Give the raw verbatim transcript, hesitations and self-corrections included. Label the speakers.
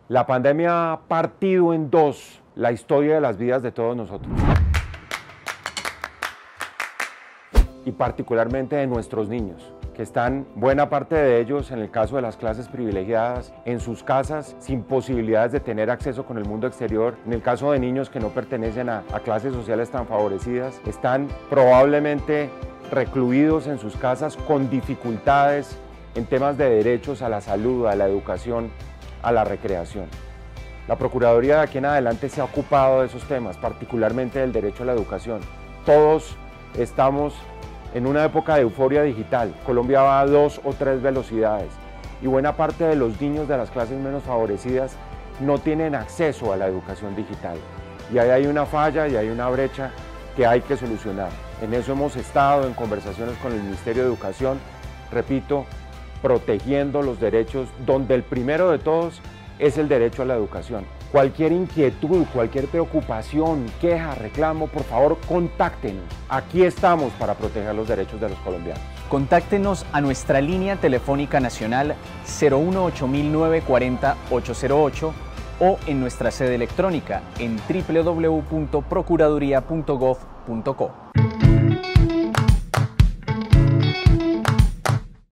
Speaker 1: La pandemia ha partido en dos la historia de las vidas de todos nosotros. Y particularmente de nuestros niños, que están, buena parte de ellos, en el caso de las clases privilegiadas, en sus casas, sin posibilidades de tener acceso con el mundo exterior. En el caso de niños que no pertenecen a, a clases sociales tan favorecidas, están probablemente recluidos en sus casas con dificultades en temas de derechos a la salud, a la educación, a la recreación. La Procuraduría de aquí en adelante se ha ocupado de esos temas, particularmente del derecho a la educación. Todos estamos en una época de euforia digital. Colombia va a dos o tres velocidades y buena parte de los niños de las clases menos favorecidas no tienen acceso a la educación digital. Y ahí hay una falla y hay una brecha que hay que solucionar. En eso hemos estado en conversaciones con el Ministerio de Educación, repito, protegiendo los derechos, donde el primero de todos es el derecho a la educación. Cualquier inquietud, cualquier preocupación, queja, reclamo, por favor, contáctenos. Aquí estamos para proteger los derechos de los colombianos.
Speaker 2: Contáctenos a nuestra línea telefónica nacional cero uno ocho nueve cuatro cero ocho cero ocho o en nuestra sede electrónica en w w w punto procuraduría punto gov punto co.